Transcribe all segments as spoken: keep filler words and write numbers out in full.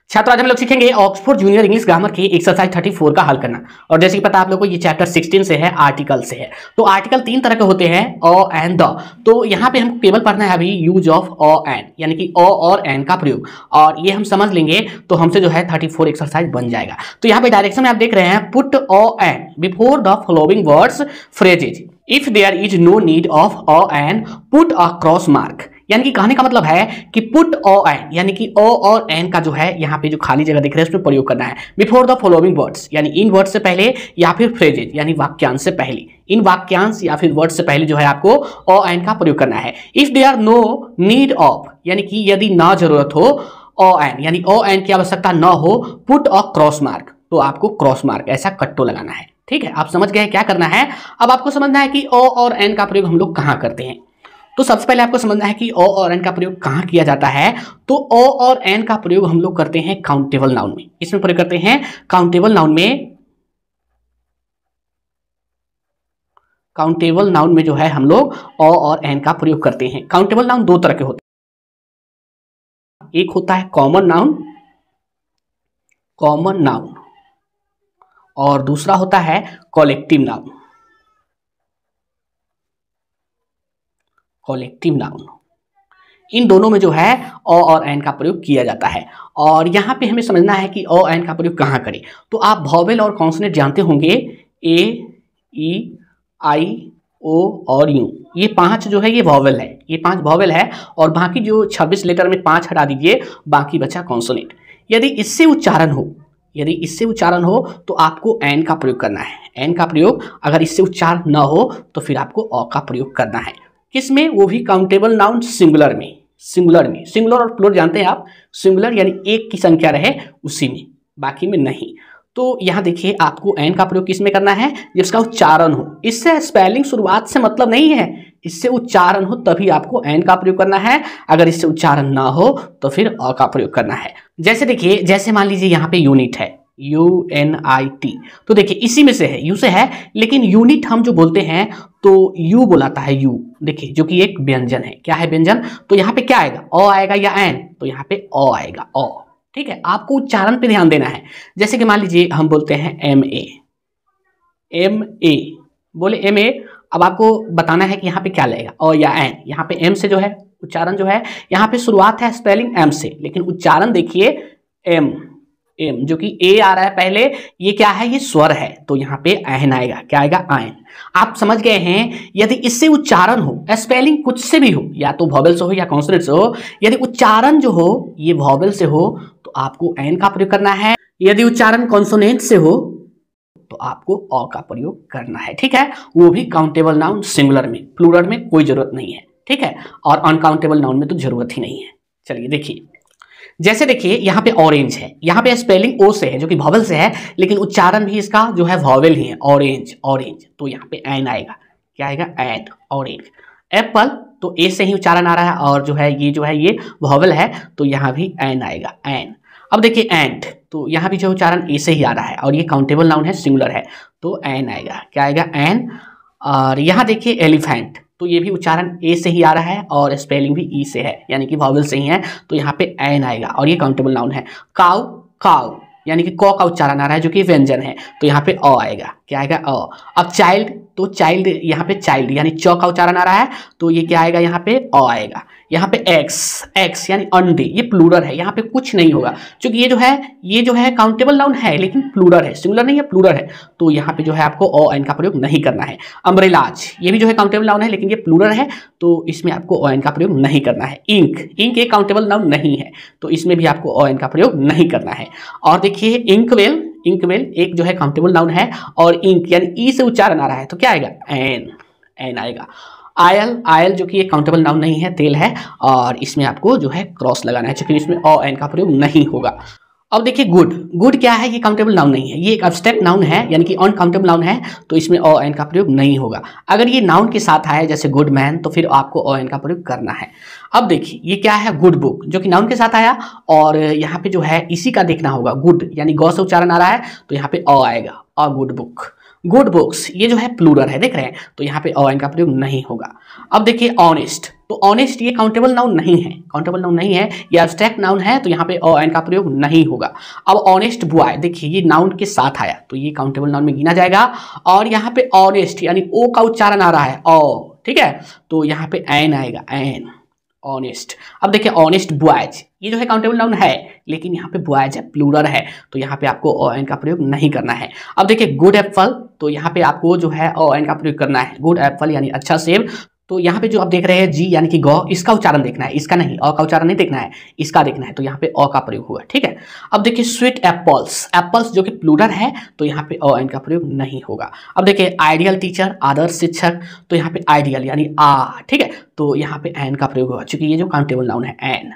छात्रों आज हम लोग सीखेंगे ऑक्सफोर्ड जूनियर इंग्लिश ग्रामर के एक्सरसाइज चौंतीस का हल करना। और जैसे कि पता है आप लोगों को ये चैप्टर सोलह से है, आर्टिकल से है। तो आर्टिकल तीन तरह के होते हैं, अ एंड द। तो यहाँ पे हमको केवल पढ़ना है अभी यूज ऑफ अ एंड, यानी कि अ और एंड का प्रयोग, और ये हम समझ लेंगे तो हमसे जो है चौंतीस एक्सरसाइज बन जाएगा। तो यहाँ पे डायरेक्शन में आप देख रहे हैं, put a and before the following words phrases if there is no need of a and put a cross mark. यानी कि कहने का मतलब है कि पुट अ एंड, यानी कि अ और एंड का जो है यहाँ पे जो खाली जगह दिख रहा है उसमें प्रयोग करना है बिफोर द फॉलोइंग वर्ड्स, यानी इन वर्ड्स से पहले या फिर फ्रेजेज यानी वाक्यांश से पहले, इन वाक्यांश या फिर वर्ड से पहले जो है आपको अ एंड का प्रयोग करना है। If they are no need of, यानी कि यदि ना जरूरत हो अ एंड, यानी अ एंड की आवश्यकता ना हो, पुट अ क्रॉस मार्क, तो आपको क्रॉस मार्क ऐसा कट्टो लगाना है। ठीक है, आप समझ गए क्या करना है। अब आपको समझना है कि अ और एंड का प्रयोग हम लोग कहाँ करते हैं। तो सबसे पहले आपको समझना है कि अ और एन का प्रयोग कहाँ किया जाता है। तो अ और एन का प्रयोग हम लोग करते हैं काउंटेबल नाउन में। इसमें प्रयोग करते हैं काउंटेबल नाउन में। काउंटेबल नाउन में जो है हम लोग अ और एन का प्रयोग करते हैं। काउंटेबल नाउन दो तरह के होते हैं, एक होता है कॉमन नाउन, कॉमन नाउन, और दूसरा होता है कलेक्टिव नाउन, कलेक्टिव नाउन। इन दोनों में जो है अ और एन का प्रयोग किया जाता है। और यहाँ पे हमें समझना है कि अ एन का प्रयोग कहाँ करें। तो आप वॉवेल और कॉन्सोनेंट जानते होंगे, ए, ई, आई, ओ और यू, ये पांच जो है ये वॉवेल है, ये पांच वॉवेल है, और बाकी जो छब्बीस लेटर में पांच हटा दीजिए, बाकी बचा कॉन्सोनेंट। यदि इससे उच्चारण हो, यदि इससे उच्चारण हो तो आपको एन का प्रयोग करना है। एन का प्रयोग अगर इससे उच्चारण न हो तो फिर आपको अ का प्रयोग करना है। किसमें? वो भी काउंटेबल नाउन सिंगुलर में। सिंगुलर में, सिंगुलर और प्लूरल जानते हैं आप, सिंगुलर यानी एक की संख्या रहे उसी में, बाकी में नहीं। तो यहाँ देखिए आपको एन का प्रयोग किस में करना है, जिसका उच्चारण हो। इससे स्पेलिंग शुरुआत से मतलब नहीं है, इससे उच्चारण हो तभी आपको एन का प्रयोग करना है। अगर इससे उच्चारण ना हो तो फिर अ का प्रयोग करना है। जैसे देखिए, जैसे मान लीजिए यहाँ पे यूनिट है, यू एन आई टी, तो देखिए इसी में से है, यू से है, लेकिन यूनिट हम जो बोलते हैं तो यू बुलाता है, यू, देखिए जो कि एक व्यंजन है। क्या है व्यंजन? तो यहाँ पे क्या आएगा, अ आएगा या एन? तो यहाँ पे अ आएगा, अ। ठीक है, आपको उच्चारण पे ध्यान देना है। जैसे कि मान लीजिए हम बोलते हैं एम ए, एम ए, बोले एम ए, अब आपको बताना है कि यहाँ पे क्या लगेगा, अ या एन। यहाँ पे एम से जो है उच्चारण जो है, यहाँ पे शुरुआत है स्पेलिंग एम से, लेकिन उच्चारण देखिए एम, एम जो कि ए आ रहा है पहले, ये क्या है, ये स्वर है, तो यहाँ पे एन आएगा। क्या आएगा? आयन। आप समझ गए हैं। यदि इससे उच्चारण हो, स्पेलिंग कुछ से भी हो, या तो वॉवेल से हो या कॉन्सोनेंट से हो, यदि उच्चारण जो हो ये वॉवेल से हो तो आपको एन का प्रयोग करना है। यदि उच्चारण कॉन्सोनेंट से हो तो आपको अ का प्रयोग करना है। ठीक है, वो भी काउंटेबल नाउन सिंगुलर में, प्लूरल में कोई जरूरत नहीं है। ठीक है, और अनकाउंटेबल नाउन में तो जरूरत ही नहीं है। चलिए देखिए, जैसे देखिए यहाँ पे ऑरेंज है, यहाँ पे स्पेलिंग ओ से है जो कि वॉवेल से है, लेकिन उच्चारण भी इसका जो है वॉवेल ही है, ऑरेंज, ऑरेंज, तो यहाँ पे एन आएगा। क्या आएगा? N, orange. एप्पल, तो ए से ही उच्चारण आ रहा है, और जो है ये जो है ये वॉवेल है, तो यहाँ भी एन आएगा, एन। अब देखिए एंट, तो यहाँ भी जो उच्चारण ए से ही आ रहा है, और ये काउंटेबल नाउन है, सिंगुलर है, तो एन आएगा। क्या आएगा? एन। और यहाँ देखिए एलिफेंट, तो ये भी उच्चारण ए से ही आ रहा है और स्पेलिंग भी ई से है, यानी कि वॉवेल से ही है, तो यहाँ पे एन आएगा, और ये काउंटेबल नाउन है। काउ, काउ, यानी कि कौ का उच्चारण आ रहा है जो कि व्यंजन है, तो यहाँ पे अ आएगा। क्या आएगा? अ। अब चाइल्ड, तो चाइल्ड यहाँ पे चाइल्ड यानी च का उच्चारण आ रहा है, तो ये क्या आएगा? यहाँ पे अ आएगा। यहाँ पे एक्स, एक्स यानी अंडे, ये प्लूरल है, यहाँ पे कुछ नहीं होगा, क्योंकि ये जो है ये जो है काउंटेबल नाउन है, लेकिन प्लूरल है, सिंगुलर नहीं है, प्लूरल है, तो यहाँ पे जो है आपको अ एन का प्रयोग नहीं करना है। अम्ब्रेलाज, ये भी जो है काउंटेबल नाउन है, लेकिन ये प्लूरल है, तो इसमें आपको अ एन का प्रयोग नहीं करना है। इंक, इंक एक काउंटेबल नाउन नहीं है, तो इसमें भी आपको अ एन का प्रयोग नहीं करना है। और देखिए इंकवेल, इंकवेल एक जो है काउंटेबल नाउन है, और इंक यानी ई से उच्चारण आ रहा है, तो क्या आएगा? एन, एन आएगा। आयल, आयल जो कि एक काउंटेबल नाउन नहीं है, तेल है, और इसमें आपको जो है क्रॉस लगाना है, क्योंकि इसमें अ एन का प्रयोग नहीं होगा। अब देखिए गुड, गुड क्या है? ये काउंटेबल नाउन नहीं है, ये एक एब्स्ट्रैक्ट नाउन है, यानी कि अनकाउंटेबल नाउन है, तो इसमें अ एन का प्रयोग नहीं होगा। अगर ये नाउन के साथ आए जैसे गुड मैन, तो फिर आपको अ एन का प्रयोग करना है। अब देखिए ये क्या है? गुड बुक, जो कि नाउन के साथ आया, और यहाँ पे जो है इसी का देखना होगा, गुड यानी गौ से उच्चारण आ रहा है, तो यहाँ पे अ आएगा, a good book. Good books, ये जो है प्लूरल है, देख रहे हैं, तो यहाँ पे अ एन का प्रयोग नहीं होगा। अब देखिए ऑनेस्ट, तो ऑनेस्ट ये काउंटेबल नाउन नहीं है, काउंटेबल नाउन नहीं है, ये एब्स्ट्रैक्ट नाउन है, तो यहाँ पे ओ एन का प्रयोग नहीं होगा। अब ऑनेस्ट बॉय, देखिए ये नाउन के साथ आया तो ये काउंटेबल नाउन में गिना जाएगा। और यहाँ पे ऑनेस्ट यानी ओ का उच्चारण आ रहा है ओ, ठीक है, तो यहाँ पे एन आएगा, एन, ऑनेस्ट। अब देखिए ऑनेस्ट बॉयज, ये जो है काउंटेबल नाउन है, लेकिन यहाँ पे बॉयज है, प्लूरल है, तो यहाँ पे आपको ओ एन का प्रयोग नहीं करना है। अब देखिए गुड एप्पल, तो यहाँ पे आपको जो है ओ एन का प्रयोग करना है, गुड एप्पल यानी अच्छा सेब। तो यहाँ पे जो आप देख रहे हैं जी यानी कि गौ, इसका उच्चारण देखना है, इसका नहीं, अ का उच्चारण नहीं देखना है, इसका देखना है, तो यहाँ पे अ का प्रयोग हुआ, ठीक है। अब देखिए स्वीट एप्पल्स, एप्पल्स जो कि प्लूरल है, तो यहाँ पे अ एन का प्रयोग नहीं होगा। अब देखिए आइडियल टीचर, आदर्श शिक्षक, तो यहाँ पे आइडियल यानी आ, ठीक है, तो यहाँ पे एन का प्रयोग होगा, क्योंकि ये जो काउंटेबल नाउन है एन।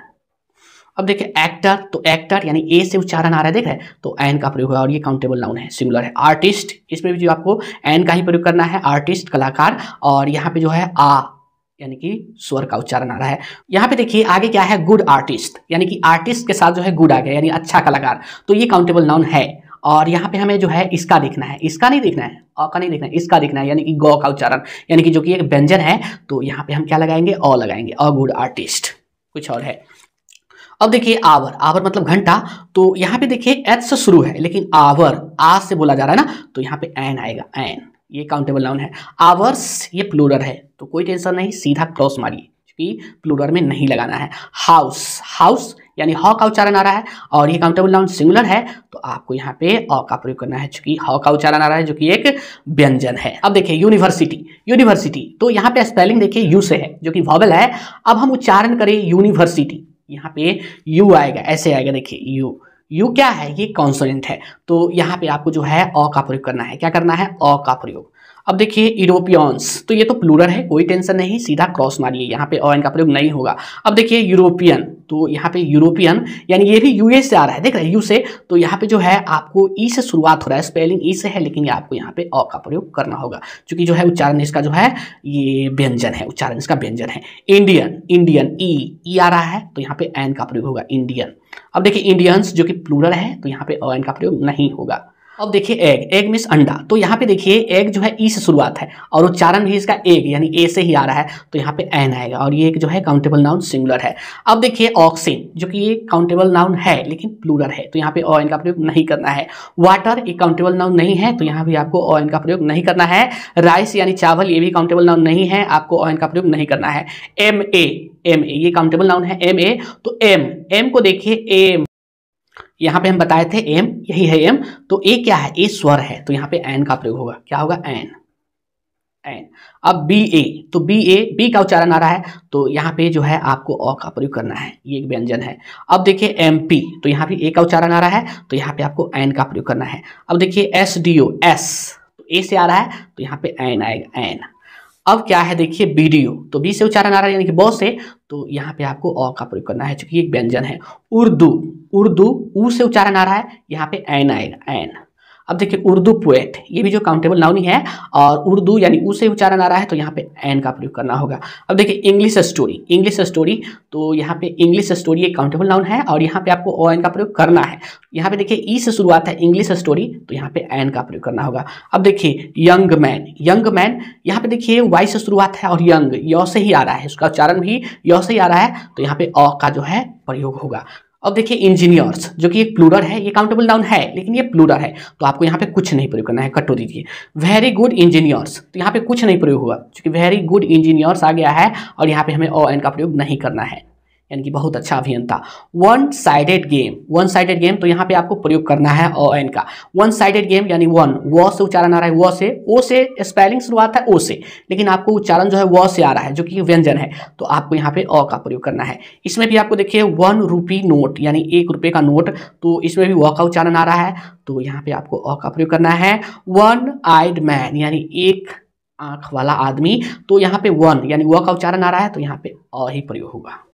अब देखिए एक्टर, तो एक्टर यानी ए से उच्चारण आ रहा है, देख रहे हैं, तो एन का प्रयोग होगा और ये काउंटेबल नाउन है, सिंगुलर है। आर्टिस्ट, इसमें भी जो आपको एन का ही प्रयोग करना है, आर्टिस्ट कलाकार, और यहाँ पे जो है आ यानी कि स्वर का उच्चारण आ रहा है। यहाँ पे देखिए आगे क्या है, गुड आर्टिस्ट, यानी कि आर्टिस्ट के साथ जो है गुड आ गया यानी अच्छा कलाकार, तो ये काउंटेबल नाउन है। और यहाँ पे हमें जो है इसका देखना है, इसका नहीं देखना है, अ का नहीं देखना है, इसका देखना है, यानी कि गौ का उच्चारण, यानी कि जो कि एक व्यंजन है, तो यहाँ पे हम क्या लगाएंगे, अ लगाएंगे, अ गुड आर्टिस्ट। कुछ और है। अब देखिए आवर, आवर मतलब घंटा, तो यहाँ पे देखिए एच से शुरू है, लेकिन आवर आ से बोला जा रहा है ना, तो यहाँ पे एन आएगा, एन, ये काउंटेबल नाउन है। आवर्स ये प्लूरल है, तो कोई टेंशन नहीं, सीधा क्रॉस मारिए, क्योंकि प्लूरल में नहीं लगाना है। हाउस, हाउस यानी ह का उच्चारण आ रहा है, और ये काउंटेबल नाउन सिंगुलर है, तो आपको यहाँ पे अ का प्रयोग करना है, क्योंकि ह का उच्चारण आ रहा है, जो कि एक व्यंजन है। अब देखिए यूनिवर्सिटी, यूनिवर्सिटी, तो यहाँ पे स्पेलिंग देखिए यू से है, जो कि वॉवेल है। अब हम उच्चारण करें यूनिवर्सिटी, यहाँ पे यू आएगा, ऐसे आएगा, देखिए यू, यू क्या है, ये कॉन्सोनेंट है, तो यहाँ पे आपको जो है अ का प्रयोग करना है, क्या करना है, अ का प्रयोग। अब देखिए यूरोपियंस, तो ये तो प्लूरल है, कोई टेंशन नहीं, सीधा क्रॉस मारिए, यहाँ पे अ एन का प्रयोग नहीं होगा। अब देखिए यूरोपियन, तो यहाँ पे यूरोपियन यानी ये भी यूएस से आ रहा है, देख रहे हैं यू से, तो यहाँ पे जो है आपको ई से शुरुआत हो रहा है, स्पेलिंग ई से है, लेकिन ये आपको यहाँ पे अ का प्रयोग करना होगा, क्योंकि जो है उच्चारण इसका जो है ये व्यंजन है, उच्चारण इसका व्यंजन है। इंडियन, इंडियन ई, ई आ रहा है, तो यहाँ पे एन का प्रयोग होगा, इंडियन। अब देखिए इंडियंस जो कि प्लूरल है, तो यहाँ पे अ एन का प्रयोग नहीं होगा। अब देखिए एग, एग मीन्स अंडा, तो यहाँ पे देखिए एग जो है ई से शुरुआत है, और उच्चारण भी इसका एग यानी ए से ही आ रहा है, तो यहाँ पे एन आएगा, और ये एक जो है काउंटेबल नाउन सिंगुलर है। अब देखिए ऑक्सीजन, जो कि ये काउंटेबल नाउन है लेकिन प्लूरल है, तो यहाँ पे अ एन का प्रयोग नहीं करना है। वाटर एक काउंटेबल नाउन नहीं है, तो यहाँ भी आपको अ एन का प्रयोग नहीं करना है। राइस यानी चावल, ये भी काउंटेबल नाउन नहीं है, आपको अ एन का प्रयोग नहीं करना है। एम ए, एम ए ये काउंटेबल नाउन है, एम ए, तो एम, एम को देखिए एम, यहाँ पे हम बताए थे एम, यही है एम, तो ए क्या है, ए स्वर है, तो यहाँ पे एन का प्रयोग होगा, क्या होगा, एन, एन। अब बी ए, तो बी ए, बी का उच्चारण आ रहा है, तो यहाँ पे जो है आपको अ का प्रयोग करना है, ये एक व्यंजन है। अब देखिए एम पी, तो यहाँ पे ए का उच्चारण आ रहा है, तो यहाँ पे आपको एन का प्रयोग करना है। अब देखिए एस डी ओ, एस, तो ए से आ रहा है, तो यहाँ पे एन आएगा, एन। अब क्या है देखिए वीडियो, तो बी से उच्चारण आ रहा है यानी कि बॉस से, तो यहाँ पे आपको अ का प्रयोग करना है, क्योंकि एक व्यंजन है। उर्दू, उर्दू ऊ से उच्चारण आ रहा है, यहाँ पे एन आएगा, एन। अब देखिए उर्दू पोएट, ये भी जो काउंटेबल नाउन ही है, और उर्दू यानी ऊ से उच्चारण आ रहा है, तो यहाँ पे एन का प्रयोग करना होगा। अब देखिए इंग्लिश स्टोरी, इंग्लिश स्टोरी, तो यहाँ पे इंग्लिश स्टोरी एक काउंटेबल नाउन है, और यहाँ पे आपको ओ एन का प्रयोग करना है। यहाँ पे देखिए ई से शुरुआत है, इंग्लिश स्टोरी, तो यहाँ पे एन का प्रयोग करना होगा। अब देखिए यंग मैन, यंग मैन, यहाँ पे देखिए वाई से शुरुआत है, और यंग य से ही आ रहा है, उसका उच्चारण भी य से ही आ रहा है, तो यहाँ पे अ का जो है प्रयोग होगा। अब देखिए इंजीनियर्स, जो कि एक प्लूरल है, ये काउंटेबल नाउन है लेकिन ये प्लूरल है, तो आपको यहाँ पे कुछ नहीं प्रयोग करना है, कट हो दीजिए। वेरी गुड इंजीनियर्स, तो यहाँ पे कुछ नहीं प्रयोग हुआ, क्योंकि वेरी गुड इंजीनियर्स आ गया है, और यहाँ पे हमें ओ एन का प्रयोग नहीं करना है, यानी कि बहुत अच्छा अभियंता। One sided game, one sided game, तो यहाँ पे आपको प्रयोग करना है ओ एन का। वन साइडेड गेम यानी वन, वो से उच्चारण आ रहा है, वो से, ओ से स्पेलिंग शुरुआत है ओ से, लेकिन आपको उच्चारण जो है वो से आ रहा है, जो कि व्यंजन है, तो आपको यहाँ पे अ का प्रयोग करना है। इसमें भी आपको देखिए वन रुपी नोट यानी एक रुपये का नोट, तो इसमें भी व का उच्चारण आ रहा है, तो यहाँ पे आपको अ का प्रयोग करना है। वन आइड मैन यानी एक आंख वाला आदमी, तो यहाँ पे वन यानी व का उच्चारण आ रहा है, तो यहाँ पे अ ही प्रयोग होगा।